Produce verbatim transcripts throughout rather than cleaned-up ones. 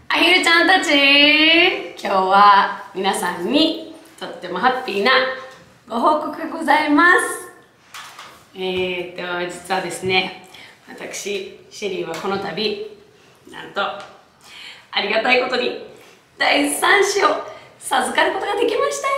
アヒルちゃんたち、今日は皆さんにとってもハッピーなご報告がございます。えーと実はですね、私シェリーはこの度なんとありがたいことにだいさん子を授かることができました。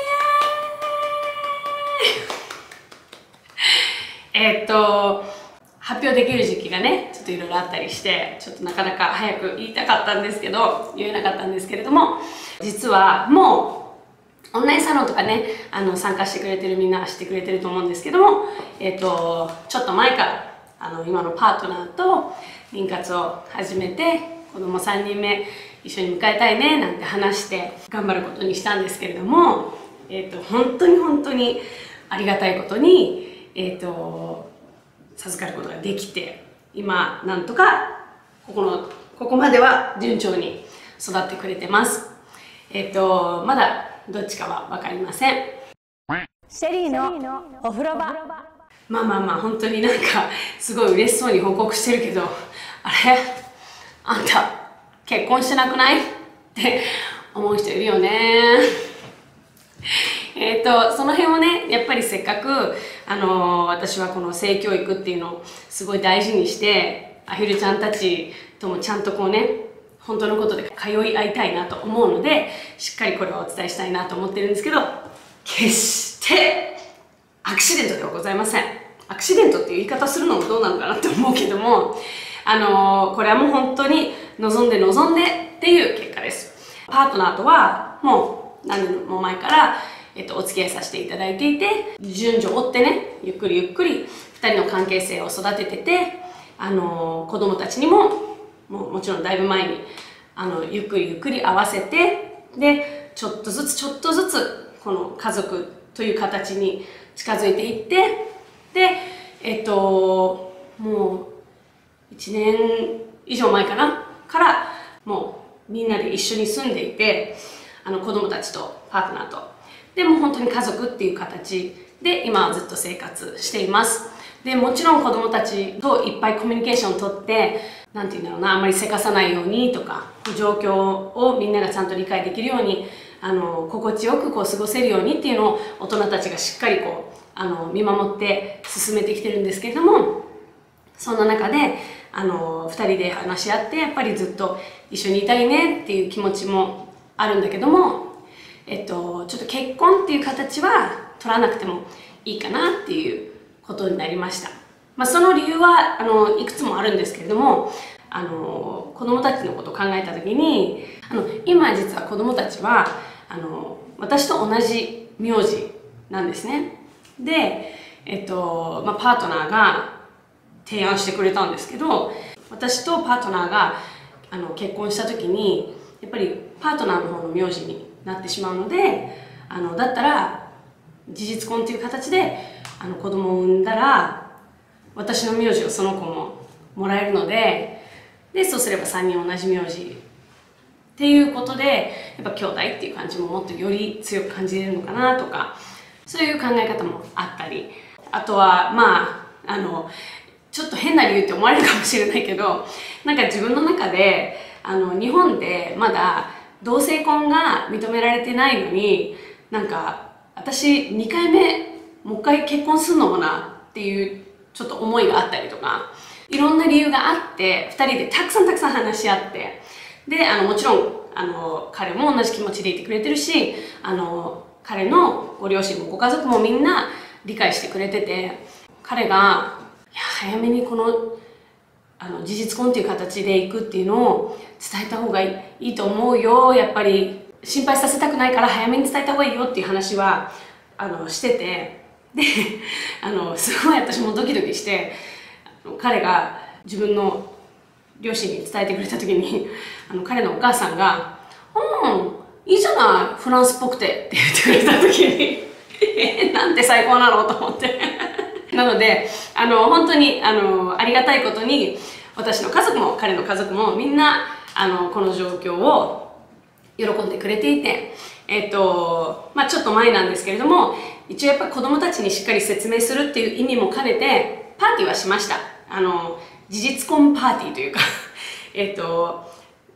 イエーイえーっと発表できる時期がねちょっといろいろあったりして、ちょっとなかなか早く言いたかったんですけど言えなかったんですけれども、実はもうオンラインサロンとかねあの参加してくれてるみんなは知ってくれてると思うんですけども、えーっとちょっと前からあの今のパートナーと妊活を始めて子供さんにんめ一緒に迎えたいねなんて話して頑張ることにしたんですけれども、えー、と本当に本当にありがたいことに、えー、と授かることができて、今なんとかここのここまでは順調に育ってくれてます。えっ、とまだどっちかは分かりません。 シェリーのお風呂場。 まあまあまあ本当になんかすごい嬉しそうに報告してるけど、あれあんた結婚してなくないって思う人いるよね。えっとその辺をねやっぱりせっかく、あのー、私はこの性教育っていうのをすごい大事にしてアヒルちゃんたちともちゃんとこうね本当のことで通い合いたいなと思うので、しっかりこれをお伝えしたいなと思ってるんですけど、決してアクシデントではございません。アクシデントっていう言い方するのもどうなのかなって思うけども、あのー、これはもう本当に望んで望んでっていう結果です。パートナーとはもう何年も前から、えっと、お付き合いさせていただいていて、順序を追ってねゆっくりゆっくりふたりの関係性を育ててて、あのー、子供たちにももうもちろんだいぶ前にあのゆっくりゆっくり合わせて、でちょっとずつちょっとずつこの家族という形に近づいていって、でえっともういちねん以上前かなからもうみんなで一緒に住んでいて、あの子供たちとパートナーとでもう本当に家族っていう形で今はずっと生活しています。でもちろん子供たちといっぱいコミュニケーションをとって、なんていうんだろうな、あんまりせかさないようにとか、状況をみんながちゃんと理解できるように、あの心地よくこう過ごせるようにっていうのを大人たちがしっかりこうあの見守って進めてきてるんですけれども、そんな中であのふたりで話し合ってやっぱりずっと一緒にいたいねっていう気持ちもあるんだけども、えっと、ちょっと結婚っていう形は取らなくてもいいかなっていうことになりました。まあ、その理由はあのいくつもあるんですけれども、あの子供たちのことを考えた時に、あの今実は子供たちはあの私と同じ名字なんですね。で、えっとまあ、パートナーが提案してくれたんですけど、私とパートナーがあの結婚した時にやっぱりパートナーの方の名字になってしまうので、あのだったら事実婚という形であの子供を産んだら私の名字をその子ももらえるので、でそうすればさんにん同じ名字っていうことでやっぱ兄弟っていう感じももっとより強く感じれるのかなとか、そういう考え方もあったり、あとはまああのちょっと変な理由って思われるかもしれないけど、なんか自分の中であの日本でまだ同性婚が認められてないのに、なんか私にかいめもう一回結婚するのもなっていうちょっと思いがあったりとか、いろんな理由があってふたりでたくさんたくさん話し合って、であのもちろんあの彼も同じ気持ちでいてくれてるし、あの彼のご両親もご家族もみんな理解してくれてて、彼がいや早めにこのあの事実婚っていう形でいくっていうのを伝えた方がいいと思うよ、やっぱり心配させたくないから早めに伝えた方がいいよっていう話はあのしてて、であのすごい私もドキドキして、彼が自分の両親に伝えてくれた時にあの彼のお母さんが「うんいいじゃないフランスっぽくて」って言ってくれた時にえなんて最高なのと思ってなのであの本当にあのありがたいことに私の家族も彼の家族もみんなあのこの状況を喜んでくれていて、えっとまあ、ちょっと前なんですけれども、一応やっぱ子供たちにしっかり説明するっていう意味も兼ねてパーティーはしました。あの事実婚パーティーというかえっと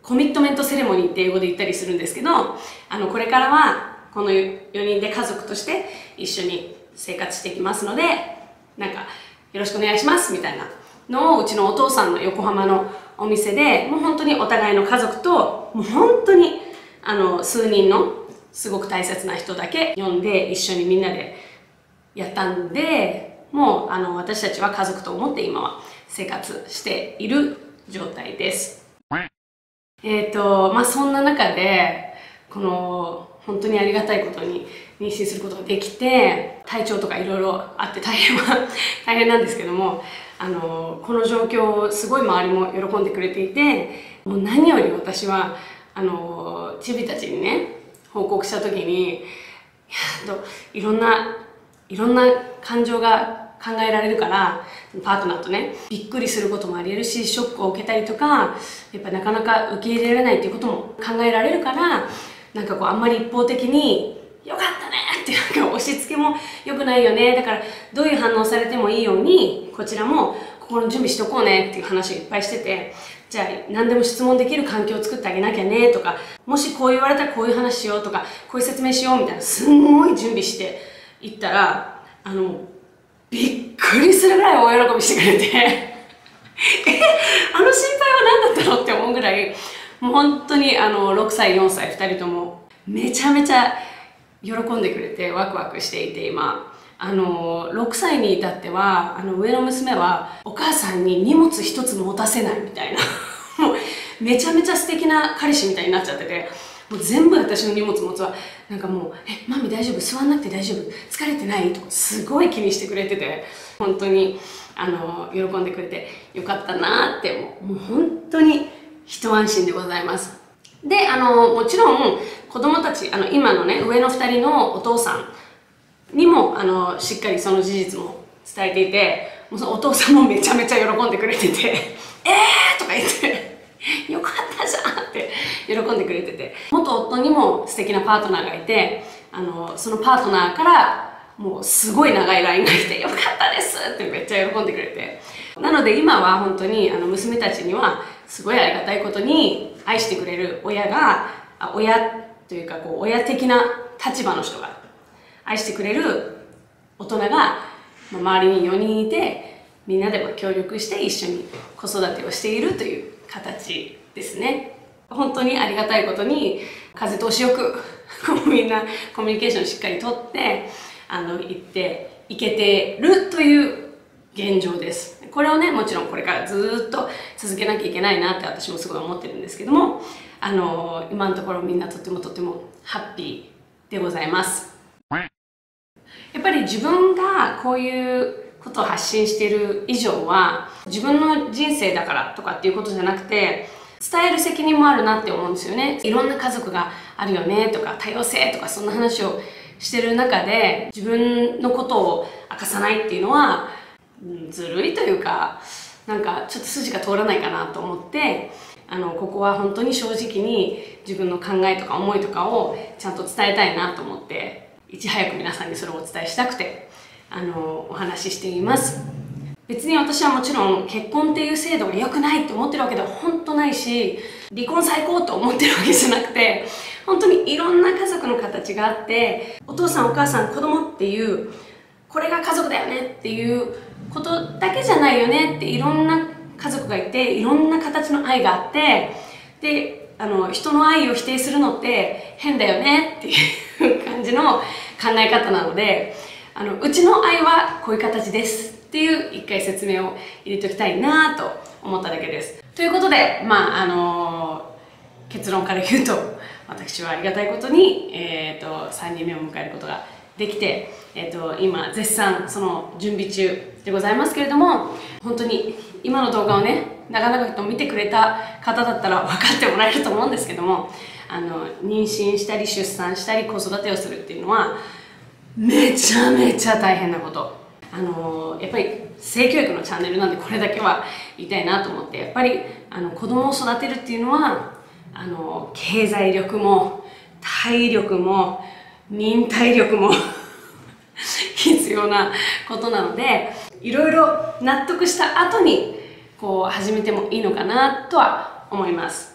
コミットメントセレモニーって英語で言ったりするんですけど、あのこれからはこのよにんで家族として一緒に生活していきますので、なんかよろしくお願いしますみたいなのを、うちのお父さんの横浜のお店でもう本当にお互いの家族と、もう本当にあの数人のすごく大切な人だけ呼んで一緒にみんなでやったんで、もうあの私たちは家族と思って今は生活している状態です。えっとまあそんな中でこの本当にありがたいことに妊娠することができて、体調とかいろいろあって大変は大変なんですけども、あのこの状況をすごい周りも喜んでくれていて、もう何より私はあのチビたちにね報告した時に、いやといろんないろんな感情が考えられるから、パートナーとねびっくりすることもありえるし、ショックを受けたりとか、やっぱなかなか受け入れられないっていうことも考えられるから、なんかこうあんまり一方的に「よかったね」ってなんか押し付けも良くないよね、だからどういう反応されてもいいようにこちらも心の準備しとこうねっていう話をいっぱいしてて、じゃあ何でも質問できる環境を作ってあげなきゃねとか、もしこう言われたらこういう話しようとか、こういう説明しようみたいなすんごい準備していったら、あのびっくりするぐらい大喜びしてくれてえあの心配は何だったのって思うぐらい、もう本当にあのろくさいよんさいふたりともめちゃめちゃ喜んでくれてワクワクしていて、今あのろくさいに至ってはあの上の娘はお母さんに荷物一つ持たせないみたいなもうめちゃめちゃ素敵な彼氏みたいになっちゃってて、もう全部私の荷物持つわ、なんかもう「えマミ大丈夫？座んなくて大丈夫？疲れてない？」とかすごい気にしてくれてて、本当にあの喜んでくれてよかったなって、もうもう本当に一安心でございます。であのもちろん子供たち、あの今のね上のふたりのお父さんにもあのしっかりその事実も伝えていて、もうそのお父さんもめちゃめちゃ喜んでくれてて「えー!」とか言って「よかったじゃん!」って喜んでくれてて、元夫にも素敵なパートナーがいて、あのそのパートナーからもうすごい長い ライン が来て「よかったです!」ってめっちゃ喜んでくれて、なので今は本当にあの娘たちにはすごいありがたいことに愛してくれる親が、親というかこう親的な立場の人が、愛してくれる大人が周りによにんいて、みんなで協力して一緒に子育てをしているという形ですね。本当にありがたいことに風通しよくみんなコミュニケーションしっかりとってあの行っていけてるという現状です。これをねもちろんこれからずっと続けなきゃいけないなって私もすごい思ってるんですけども、あの今のところみんなとってもとってもハッピーでございます。やっぱり自分がこういうことを発信している以上は自分の人生だからとかっていうことじゃなくて、伝える責任もあるなって思うんですよね。いろんな家族があるよねとか多様性とかそんな話をしてる中で自分のことを明かさないっていうのは、うん、ずるいというか、なんかちょっと筋が通らないかなと思って、あのここは本当に正直に自分の考えとか思いとかをちゃんと伝えたいなと思って、いち早く皆さんにそれをお伝えしたくてあのお話ししています。別に私はもちろん結婚っていう制度が良くないって思ってるわけでは本当ないし、離婚最高と思ってるわけじゃなくて、本当にいろんな家族の形があって、お父さんお母さん子供っていうこれが家族だよねっていうことだけじゃないよねって、いろんな家族がいていろんな形の愛があって、であの人の愛を否定するのって変だよねっていう感じの考え方なので、あのうちの愛はこういう形ですっていう一回説明を入れておきたいなと思っただけです。ということで、まああの結論から言うと、私はありがたいことに、えー、とさんにんめを迎えることができて、えー、と今絶賛その準備中でございますけれども、本当に今の動画をね長々と見てくれた方だったら分かってもらえると思うんですけども、あの妊娠したり出産したり子育てをするっていうのはめちゃめちゃ大変なこと。あのやっぱり性教育のチャンネルなんでこれだけは言いたいなと思って、やっぱりあの子供を育てるっていうのはあの経済力も体力も忍耐力も必要なことなので、いろいろ納得した後にこう始めてもいいのかなとは思います。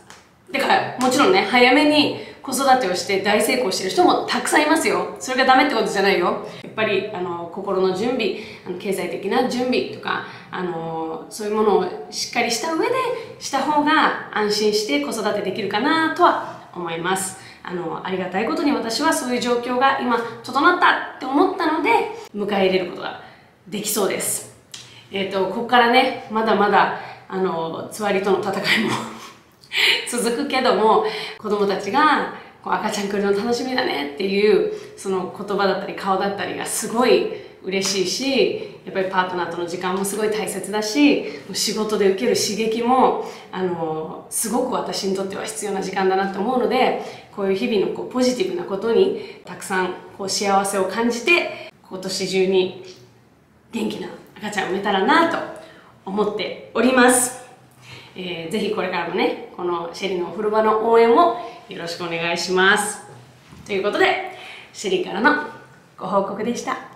だからもちろんね、早めに子育てをして大成功してる人もたくさんいますよ。それがダメってことじゃないよ。やっぱりあの心の準備、あの経済的な準備とか、あのそういうものをしっかりした上でした方が安心して子育てできるかなとは思います。あのありがたいことに私はそういう状況が今整ったって思ったので迎え入れることができそうです。えっとここからね、まだまだあのつわりとの戦いも続くけども、子供たちがこう赤ちゃん来るの楽しみだねっていうその言葉だったり顔だったりがすごい嬉しいし、やっぱりパートナーとの時間もすごい大切だし、仕事で受ける刺激もあのすごく私にとっては必要な時間だなと思うので、こういう日々のこうポジティブなことにたくさんこう幸せを感じて、今年中に元気な赤ちゃんを産めたらなと思っております。えー、ぜひこれからもね、このシェリのお風呂場の応援をよろしくお願いします。ということで、シェリからのご報告でした。